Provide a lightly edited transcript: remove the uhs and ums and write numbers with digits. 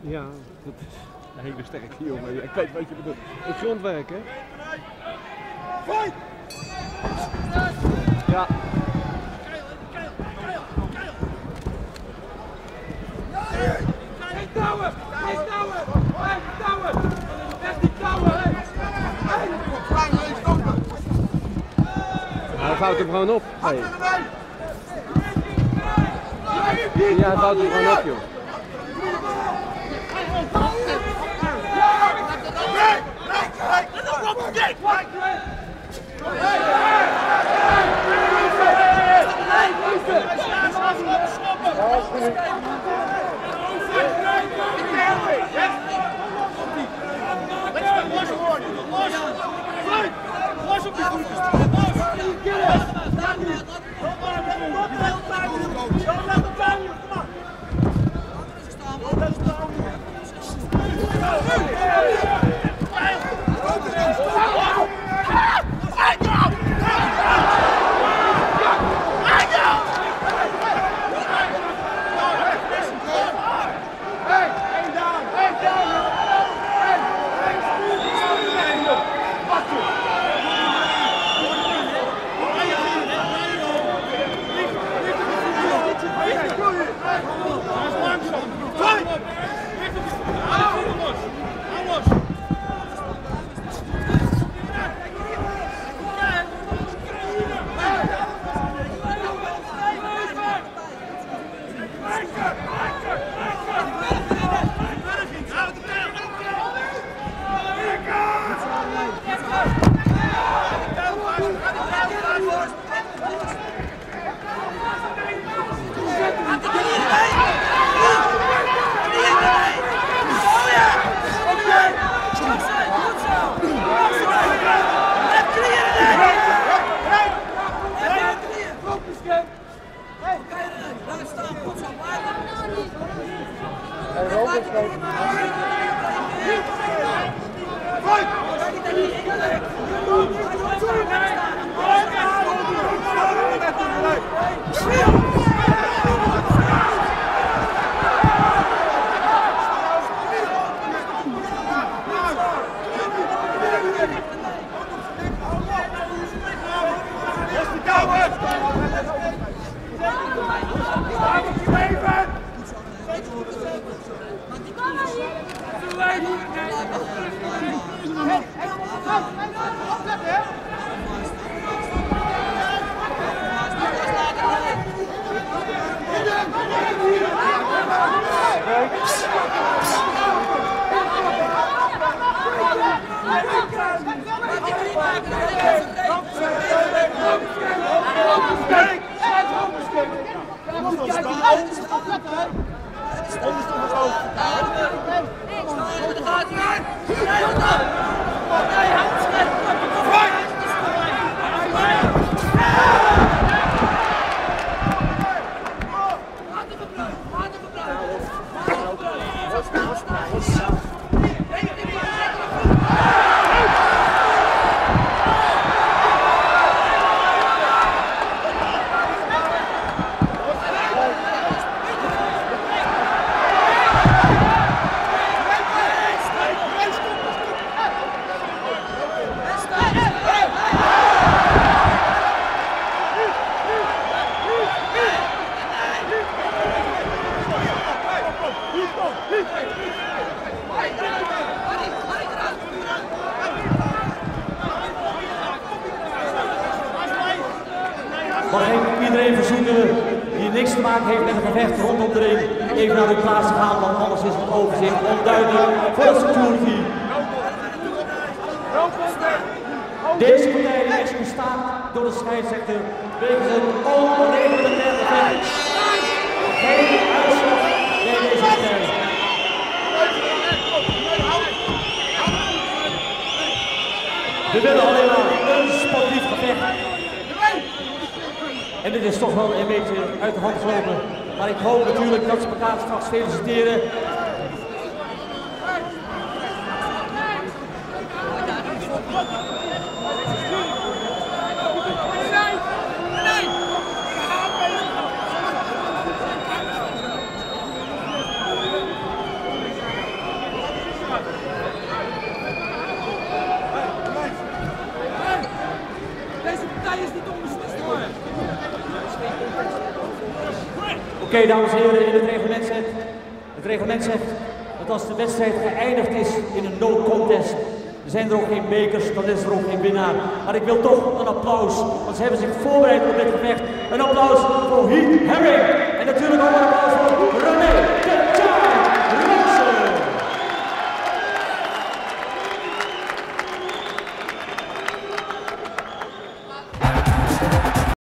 Ja, dat is een hele sterke jongen. Ik weet wat je bedoelt. Het grondwerk, hè? Ja. Hij vouwt hem gewoon op. Hey. Ja, hij vouwt hem gewoon op, joh. Los op die voetjes! Mag ik iedereen verzoeken die niks te maken heeft met een gevecht rondom de ring even naar de plaats te gaan, want anders is het overzicht onduidelijk voor de security. Deze partij is gestaakt door de scheidsrechter wegens een onreglementair gevecht. Geen uitslag bij deze partij. We willen alleen maar een sportief gevecht. En dit is toch wel een beetje uit de hand gelopen. Maar ik hoop natuurlijk dat ze elkaar straks feliciteren. Oké, dames en heren, in het reglement zegt dat als de wedstrijd geëindigd is in een no contest, zijn er ook geen bekers, dan is er ook geen winnaar. Maar ik wil toch een applaus, want ze hebben zich voorbereid op dit gevecht. Een applaus voor Heath Herring en natuurlijk ook een applaus